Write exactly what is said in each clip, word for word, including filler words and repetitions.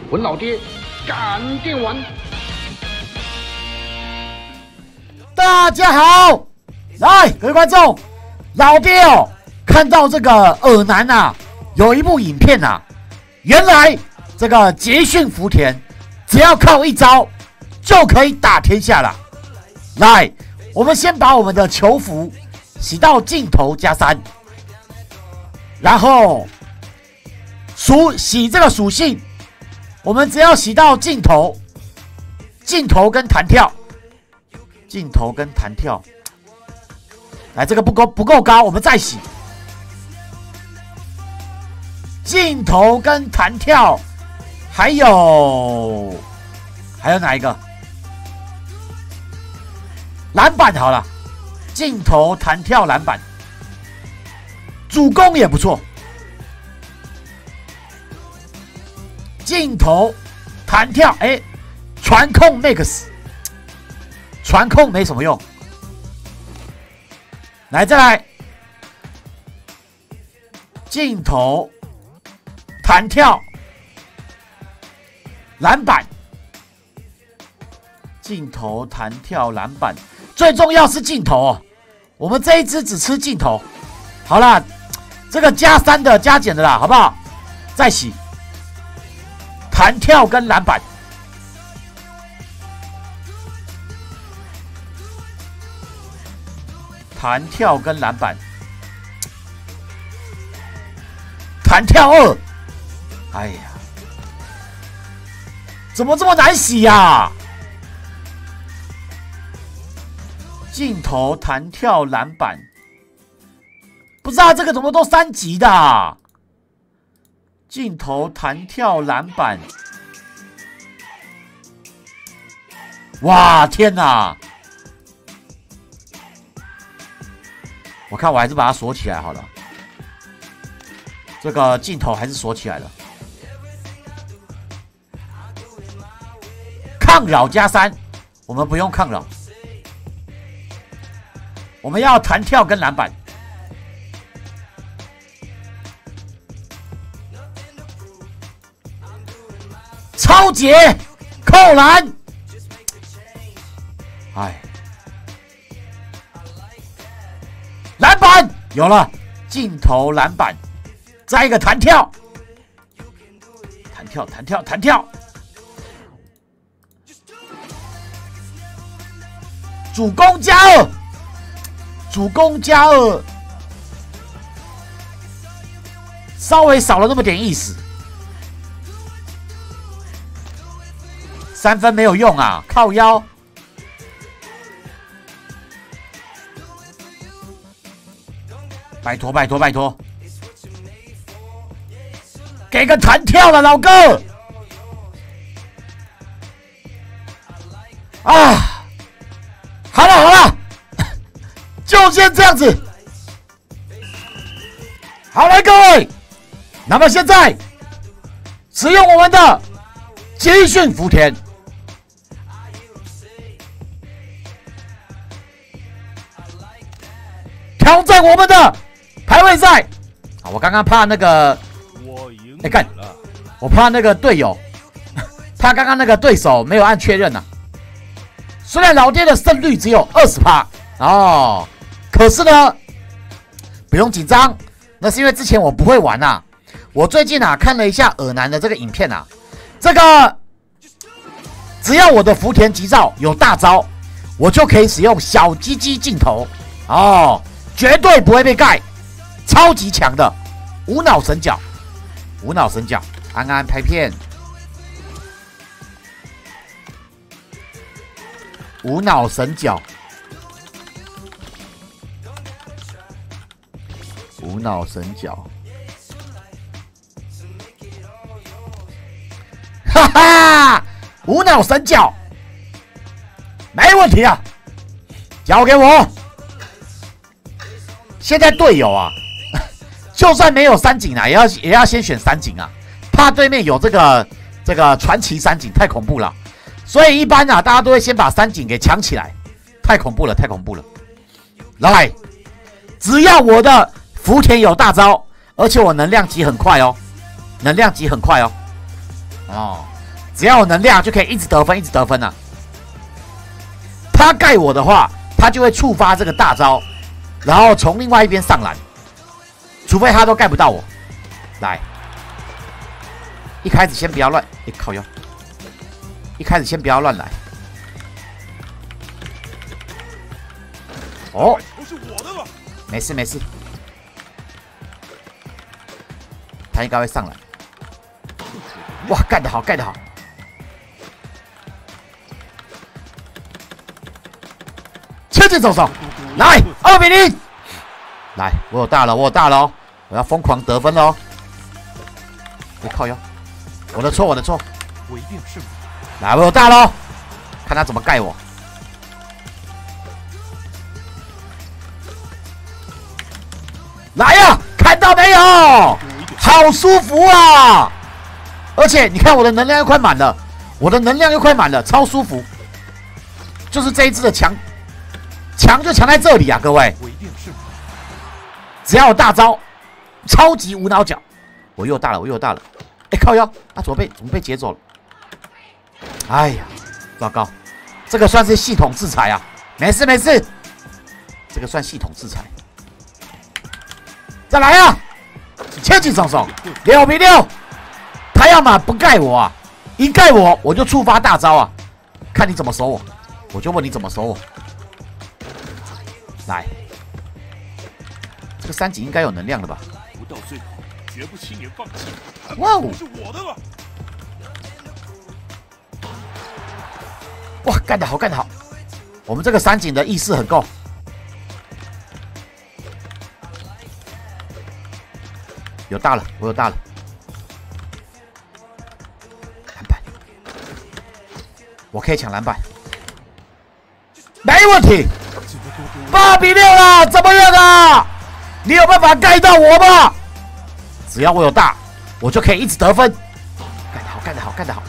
文老爹赶电玩。 大家好，来各位观众，老爹哦，看到这个尔南啊，有一部影片啊，原来这个捷讯福田只要靠一招就可以打天下了。来，我们先把我们的球服洗到镜头加三，然后属洗这个属性，我们只要洗到镜头、镜头跟弹跳、镜头跟弹跳。来，这个不够不够高，我们再洗。镜头跟弹跳，还有还有哪一个？篮板好了，镜头、弹跳、篮板，主攻也不错。镜头、弹跳，哎、欸，传控 Max， 传控没什么用。来，再来，镜头、弹跳、篮板，镜头、弹跳、篮板，最重要是镜头哦。我们这一支只吃镜头。好啦，这个加三的、加减的啦，好不好？再洗。弹跳跟篮板，弹跳跟篮板，弹跳二，哎呀，怎么这么难洗呀、啊？镜头、弹跳、篮板，不知道这个怎么都三级的、啊？镜头、弹跳、篮板，哇，天哪！我看我还是把它锁起来好了。这个镜头还是锁起来了。抗扰加三，我们不用抗扰，我们要弹跳跟篮板。超节扣篮，哎，篮板有了，镜头篮板，再一个弹跳，弹跳弹跳弹跳，主攻加二，主攻加二，稍微少了那么点意思。三分没有用啊，靠腰。拜托拜托拜托，给个弹跳了，老哥。啊，好了好了，就先这样子。好来各位，那么现在使用我们的捷讯福田。挑战我们的排位赛啊！我刚刚怕那个，哎干，我怕那个队友，怕刚刚那个对手没有按确认呐、啊。虽然老爹的胜率只有二十趴哦，可是呢，不用紧张，那是因为之前我不会玩呐、啊。我最近啊看了一下尔南的这个影片啊，这个只要我的福田急躁有大招，我就可以使用小鸡鸡镜头哦。绝对不会被盖，超级强的无脑神角，无脑神角，安安拍片，无脑神角，无脑神角，哈哈，无脑神角，没问题啊，交给我。现在队友啊，就算没有三井啊，也要也要先选三井啊，怕对面有这个这个传奇三井，太恐怖了。所以一般啊，大家都会先把三井给抢起来，太恐怖了，太恐怖了。来，只要我的福田有大招，而且我能量级很快哦，能量级很快哦。哦， 只要有能量就可以一直得分，一直得分啊。他盖我的话，他就会触发这个大招，然后从另外一边上篮，除非他都盖不到我。来，一开始先不要乱，哎、欸、靠腰，一开始先不要乱来。哦，没事没事，他应该会上来。哇，盖得好，盖得好！切进手手，来二比零，来，我有大了，我有大了哦，我要疯狂得分了哦！别靠腰，我的错，我的错，我一定有胜负。来，我有大了，看他怎么盖我。来呀，看到没有？好舒服啊！而且你看我的能量又快满了，我的能量又快满了，超舒服。就是这一支的强，强就强在这里啊，各位！只要有大招，超级无脑角。我又大了，我又大了。哎，靠腰，啊，怎么被怎么被截走了？哎呀，糟糕，这个算是系统制裁啊！没事没事，这个算系统制裁。再来啊！切进手手，六比六。他要么不盖我啊，一盖我我就触发大招啊，看你怎么守我，我就问你怎么守我。来，这个三井应该有能量了吧？不到最后，绝不轻言放弃。哇哦！是我的了。哇，干得好，干得好！我们这个三井的意识很够。有大了，我有大了。篮板，我可以抢篮板，没问题。八比六了，怎么样啊？你有办法盖到我吗？只要我有大，我就可以一直得分。盖得好，盖得好，盖得好。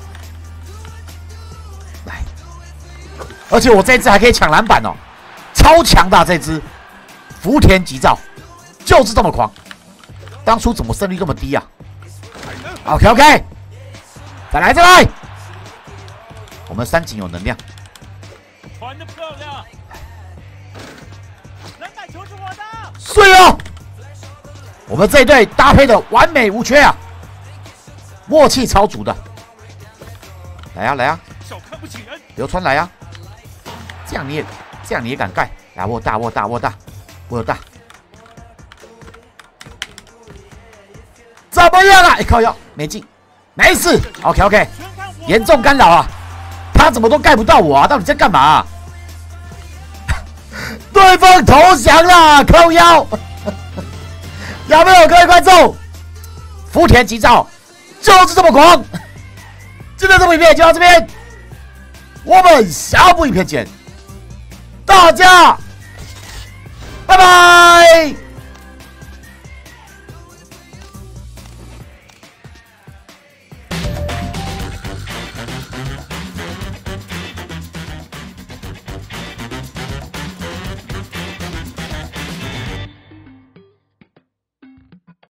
来，而且我这支还可以抢篮板哦，超强的、啊、这支福田急躁，就是这么狂。当初怎么胜率这么低啊 ？OK OK， 再来再来，我们三井有能量，传得漂亮，篮板球是我的，碎哦！我们这一队搭配的完美无缺啊，默契超足的。来啊来啊，流川来啊！这样你也这样你也敢盖？来，我大我大我大我有大。怎么样啊？哎、欸，靠腰没进，没事。OK OK， 严重干扰啊！他怎么都盖不到我啊？到底在干嘛、啊？对方投降了，靠腰。有没有各位观众？福田急躁就是这么狂。今天这部影片就到这边，我们下部影片见，大家拜拜。